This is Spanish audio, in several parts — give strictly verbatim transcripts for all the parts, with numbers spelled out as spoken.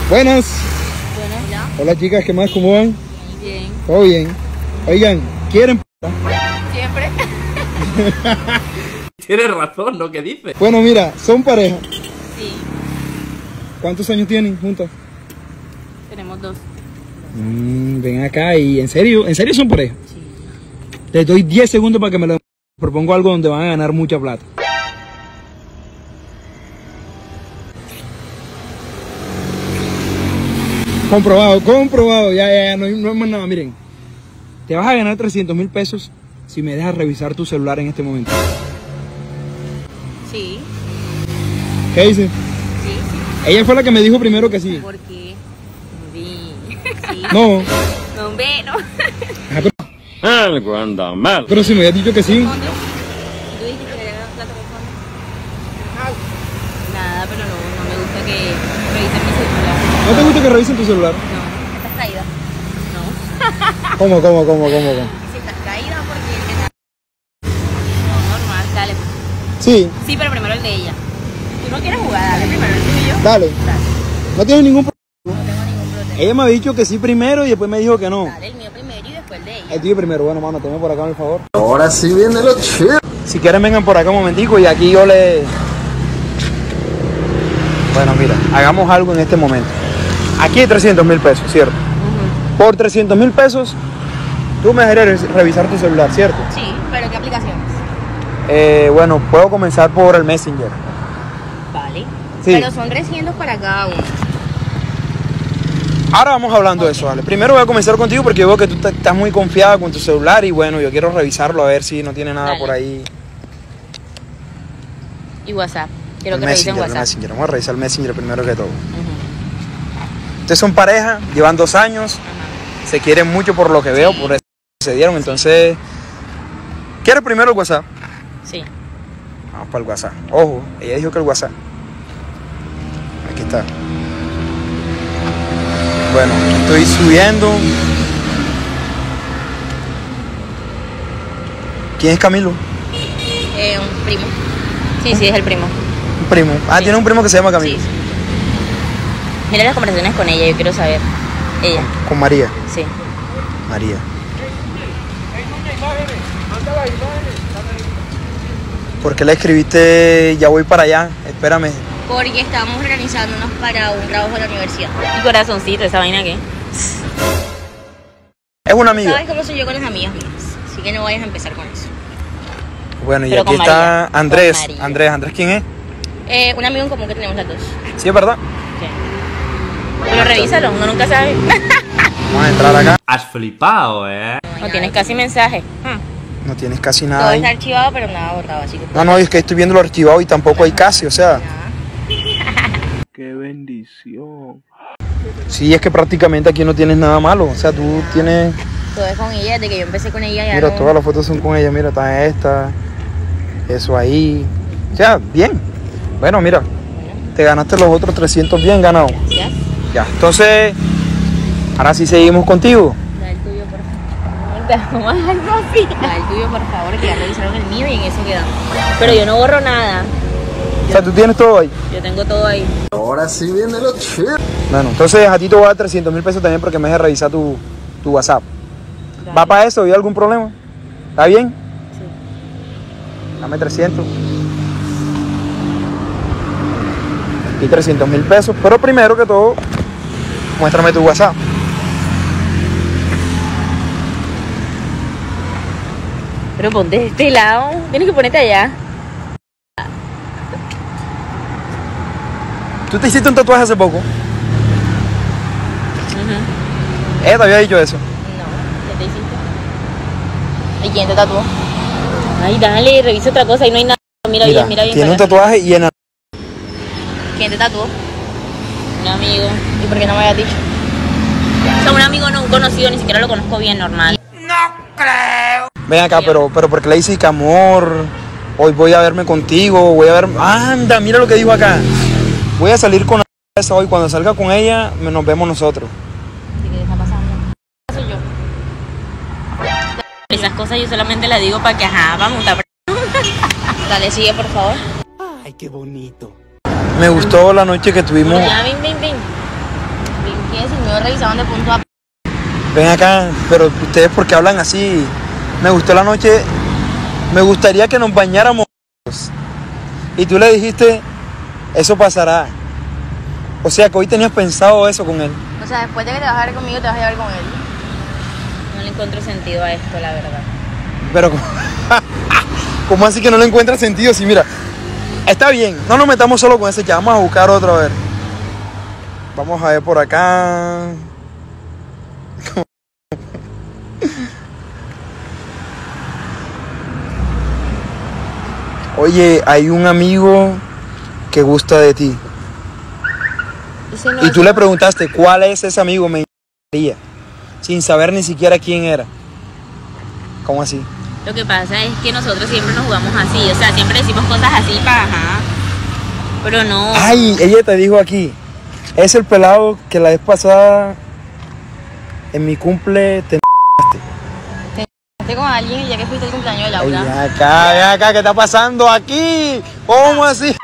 Buenas. Buenas. Hola chicas, ¿qué más? ¿Cómo van? Bien. Todo bien. Oigan, ¿quieren? Siempre. Tienes razón, ¿no? ¿Qué dices? Bueno, mira, son pareja. Sí. ¿Cuántos años tienen juntas? Tenemos dos. Mm, ven acá y en serio, ¿en serio son pareja? Sí. Les doy diez segundos para que me lo propongo algo donde van a ganar mucha plata. Comprobado, comprobado, ya, ya, ya, no, no hay más nada, miren. Te vas a ganar trescientos mil pesos si me dejas revisar tu celular en este momento. Sí. ¿Qué dices? Sí, sí. Ella fue la que me dijo primero que sí. ¿Por qué? Sí. Sí. No. No, hombre, no. Ajá, pero, Algo anda mal. pero si me habías dicho que sí. ¿Dónde? ¿Tú dijiste que le ganas plata por fondo? Nada, pero no, no me gusta que revisen mi celular. ¿No te gusta que revisen tu celular? No. ¿Estás caída? No. ¿Cómo, cómo, cómo, cómo, cómo? Si estás caída, porque... No, normal, dale. Sí, Sí, pero primero el de ella. ¿Tú no quieres jugar? Dale primero el tuyo. dale. Dale. No tienes ningún problema. No tengo ningún problema. Ella me ha dicho que sí primero y después me dijo que no. Dale el mío primero y después el de ella. El tuyo primero. Bueno, mano, tenme por acá, por favor. Ahora sí viene lo chido. Si quieren, vengan por acá un momentico y aquí yo le... Bueno, mira, hagamos algo en este momento. Aquí hay trescientos mil pesos, ¿cierto? Uh-huh. Por trescientos mil pesos, tú me dejarías revisar tu celular, ¿cierto? Sí, pero ¿qué aplicaciones? Eh, bueno, puedo comenzar por el Messenger. Vale. Sí. Pero son trescientos para cada uno. Ahora vamos hablando de eso, vale. Primero voy a comenzar contigo porque yo veo que tú t- estás muy confiada con tu celular y bueno, yo quiero revisarlo a ver si no tiene nada Dale. por ahí. Y WhatsApp. Quiero El que revisen Messenger, el WhatsApp. Messenger. Vamos a revisar el Messenger primero que todo. Uh-huh. Ustedes son pareja, llevan dos años, Ajá. se quieren mucho por lo que veo, por eso se dieron. Entonces, ¿quieres primero el WhatsApp? Sí. Vamos para el WhatsApp. Ojo, ella dijo que el WhatsApp. Aquí está. Bueno, estoy subiendo. ¿Quién es Camilo? Eh, un primo. Sí, sí, es el primo. Un primo. Ah, Sí. tiene un primo que se llama Camilo. Sí. Mira las conversaciones con ella, yo quiero saber. Ella. Con María. Sí. María. ¿Por qué le escribiste ya voy para allá? Espérame. Porque estábamos organizándonos para un trabajo de la universidad. Y corazoncito, ¿esa vaina qué? Es una amiga. ¿Sabes cómo soy yo con las amigas mías? Así que no vayas a empezar con eso. Bueno, y Pero aquí con está María, Andrés. con María. Andrés, ¿Andrés quién es? Eh, un amigo en común que tenemos las dos. Sí, es verdad. Sí. Pero revísalo, uno nunca sabe. Vamos a entrar acá. Has flipado, ¿eh? No tienes casi mensaje. Hmm. No tienes casi Todo nada ahí. está archivado, pero nada borrado, así que... No, no, es que estoy viendo lo archivado y tampoco hay casi, o sea. Nada. Qué bendición. Sí, es que prácticamente aquí no tienes nada malo. O sea, tú tienes... Todo es con ella, desde que yo empecé con ella ya Mira, no... todas las fotos son con ella. Mira, está esta. Eso ahí. O sea, bien. Bueno, mira. Te ganaste los otros trescientos bien ganados. ¿Ya? Ya, entonces... Ahora sí seguimos contigo. Da el tuyo, por favor. ¿Cómo es algo así? Da el tuyo, por favor, que ya revisaron el mío y en eso quedamos. Pero yo no borro nada. O sea, tú tienes todo ahí. Yo tengo todo ahí. Ahora sí viene lo chido. Bueno, entonces a ti te voy a dar trescientos mil pesos también porque me dejes revisar tu, tu WhatsApp. ¿Va para eso? ¿Hay algún problema? ¿Está bien? Sí. Dame trescientos. Y trescientos mil pesos. Pero primero que todo, muéstrame tu WhatsApp. Pero ponte de este lado. Tienes que ponerte allá. ¿Tú te hiciste un tatuaje hace poco? Uh-huh. Ella te había dicho eso. No, ¿qué te hiciste? ¿Y quién te tatuó? Ay, dale, revisa otra cosa y no hay nada. Mira, bien, mira bien. Tiene un para acá. tatuaje y en... ¿Quién te tatuó? Un amigo. ¿Y por qué no me habías dicho? O sea, un amigo no, un conocido, ni siquiera lo conozco bien, normal. Ven acá, pero, pero ¿por qué le dices que amor? Hoy voy a verme contigo, voy a ver... Anda, mira lo que dijo acá. Voy a salir con esa hoy. Cuando salga con ella, nos vemos nosotros. ¿Qué está pasando? Soy yo. Esas cosas yo solamente las digo para que, ajá, vamos a... Dale, sigue, por favor. Ay, qué bonito. Me gustó la noche que tuvimos. Ya, ven, ven, ven. no revisaban de punto a... Ven acá, pero ustedes porque hablan así. Me gustó la noche, me gustaría que nos bañáramos. Y tú le dijiste, eso pasará. O sea que hoy tenías pensado eso con él. O sea, después de que te vas a ver conmigo, te vas a llevar con él. No le encuentro sentido a esto, la verdad. Pero, ¿cómo así que no le encuentras sentido? Si mira, está bien, no nos metamos solo con ese ya, vamos a buscar otro, a ver. Vamos a ver por acá. Oye, hay un amigo que gusta de ti. Ese no Y es tú le el- preguntaste, ¿cuál es ese amigo? Me encantaría, sin saber ni siquiera quién era. ¿Cómo así? Lo que pasa es que nosotros siempre nos jugamos así, o sea, siempre decimos cosas así para ajá. Pero no. Ay, ella te dijo aquí, es el pelado que la vez pasada en mi cumple te Estoy con alguien y ya que fuiste el cumpleaños de Ay, Laura. ven acá, ven acá, ¿qué está pasando aquí? ¿Cómo así?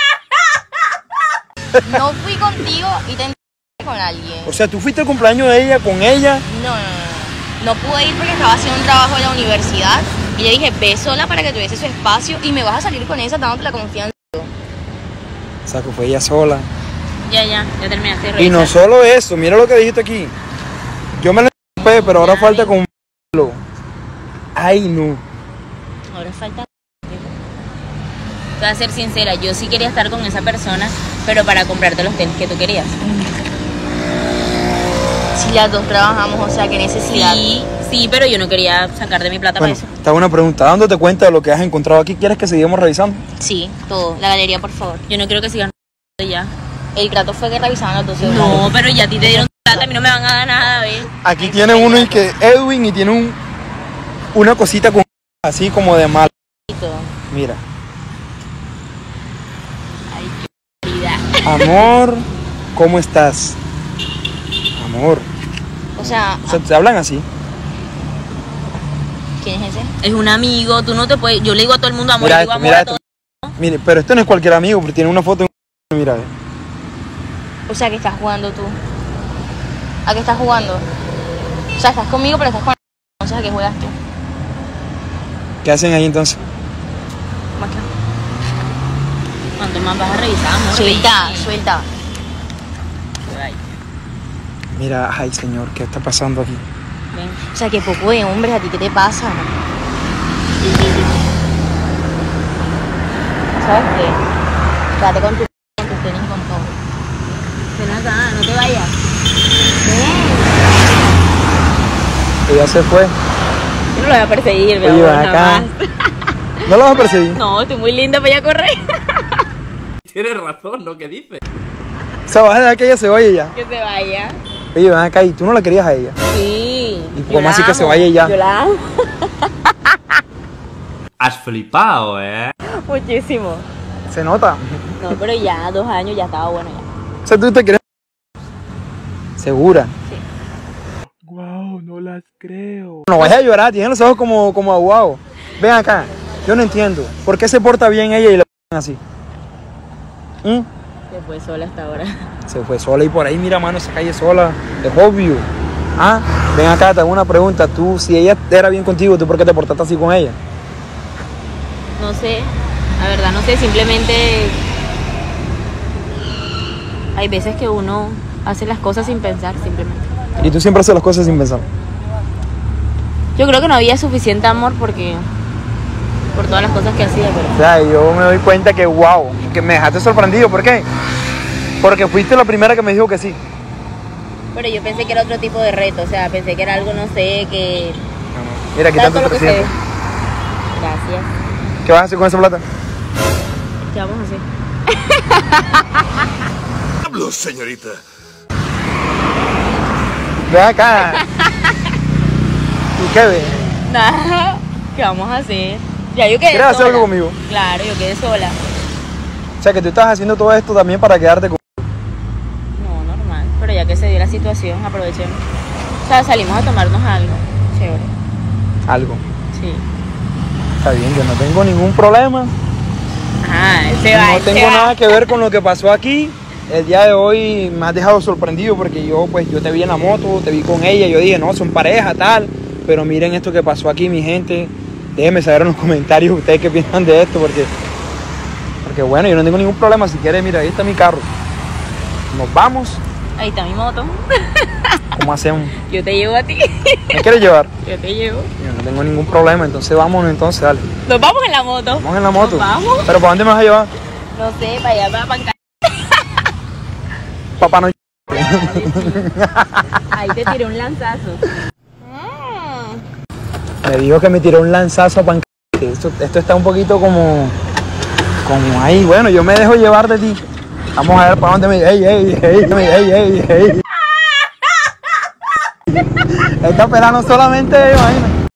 No fui contigo y te encontraste con alguien. O sea, tú fuiste al cumpleaños de ella con ella. No, no, no. No pude ir porque estaba haciendo un trabajo en la universidad. Y le dije, ve sola para que tuviese su espacio y me vas a salir con esa dándote la confianza. O sea, que fue ella sola. Ya, ya, ya terminaste de Y no revisar. solo eso, mira lo que dijiste aquí. Yo me la escapé, pero ahora Ya, falta ven. con... Ay, no. Ahora falta. Te voy a ser sincera, yo sí quería estar con esa persona, pero para comprarte los tenis que tú querías. Si las dos trabajamos, o sea, qué necesidad. Sí, sí, pero yo no quería sacar de mi plata Bueno, para eso. te hago una pregunta. Dándote cuenta de lo que has encontrado aquí, ¿quieres que sigamos revisando? Sí, todo. La galería, por favor. Yo no quiero que sigan ya. El trato fue que revisaban los doce dólares. No, pero ya a ti te dieron plata, a mí no me van a dar nada, ¿ves? Aquí tiene uno y que Edwin y tiene un una cosita con así como de mal. Mira. Ay, qué vida. Amor, ¿cómo estás? Amor. O sea, O sea, te hablan así. ¿quién es ese? Es un amigo, tú no te puedes. Yo le digo a todo el mundo amor, Mira yo digo esto, amor mira a esto. todo. Mire, pero esto no es cualquier amigo, porque tiene una foto en... Mira, ve. O sea, que estás jugando tú. ¿A qué estás jugando? O sea, estás conmigo, pero estás jugando. Entonces, ¿a qué juegas tú? ¿Qué hacen ahí entonces? Más claro. ¿Cuánto más vas a revisar, amor? Suelta, suelta. Ay, Mira, ay señor, ¿qué está pasando aquí? ven. O sea, que poco de hombres, ¿a ti qué te pasa? ¿Sabes qué? Quédate con tu con tus tenis y con todo. Ven acá, no te vayas. Ven. Ella se fue. Yo no lo voy a perseguir, mi Oye, amor, ven acá. jamás. ¿No la vas a perseguir? No, estoy muy linda para ir a correr. Tienes razón, ¿no? ¿Qué dices? O sea, vas a dejar que ella se vaya ya. Que se vaya. Oye, ven acá, ¿y tú no la querías a ella? Sí. ¿Y yo cómo la así que se amo, vaya ya? Yo la amo. Has flipado, ¿eh? Muchísimo. Se nota. No, pero ya dos años ya estaba bueno ya. O sea, tú te quieres... ¿Segura? Sí. Wow, no las creo. No vayas a llorar, tiene los ojos como, como aguados. Ven acá, yo no entiendo. ¿Por qué se porta bien ella y la p así? ¿Mm? Se fue sola hasta ahora. Se fue sola y por ahí, mira, mano, esa calle sola. Es obvio. Ah, ven acá, te hago una pregunta. Tú, si ella era bien contigo, ¿tú por qué te portaste así con ella? No sé, la verdad no sé, simplemente hay veces que uno hace las cosas sin pensar, simplemente. Y tú siempre haces las cosas sin pensar. Yo creo que no había suficiente amor porque por todas las cosas que hacía, pero O sea, yo me doy cuenta que, wow, que me dejaste sorprendido. ¿Por qué? Porque fuiste la primera que me dijo que sí. pero yo pensé que era otro tipo de reto, o sea, pensé que era algo, no sé, que Mira, aquí tanto tanto lo que se ve. presidente. Gracias. ¿Qué vas a hacer con esa plata? ¿Qué vamos a hacer? Hablo, señorita. Ven acá. ¿Y qué ves? Nada, ¿qué vamos a hacer? Ya yo quedé ¿Quieres hacer sola. algo conmigo? Claro, yo quedé sola. O sea, que tú estás haciendo todo esto también para quedarte con... No, normal, pero ya que se dio la situación, aprovechemos. O sea, salimos a tomarnos algo. Chévere. algo. Sí. Está bien, yo no tengo ningún problema. Ajá, se va. No tengo nada que ver con lo que pasó aquí. el día de hoy me has dejado sorprendido porque yo, pues, yo te vi en la moto, te vi con ella, yo dije, no, son pareja, tal. Pero miren esto que pasó aquí, mi gente. Déjenme saber en los comentarios ustedes qué piensan de esto, porque, porque bueno, yo no tengo ningún problema. Si quieres, mira, ahí está mi carro. Nos vamos. Ahí está mi moto. ¿Cómo hacemos? Yo te llevo a ti. ¿Me quieres llevar? Yo te llevo. Yo no tengo ningún problema, entonces vámonos, entonces, dale. Nos vamos en la moto. Vamos en la moto. Nos vamos. ¿Pero para dónde me vas a llevar? No sé, para allá, para Panca. Papá no. Ahí te tiré un lanzazo. Me dijo que me tiró un lanzazo a Panca. Esto, esto está un poquito como... Como ahí, bueno, yo me dejo llevar de ti. Vamos a ver para dónde me... ¡Ey, ey, ey, ey, ey, ey! Esta pela no solamente, imagínate.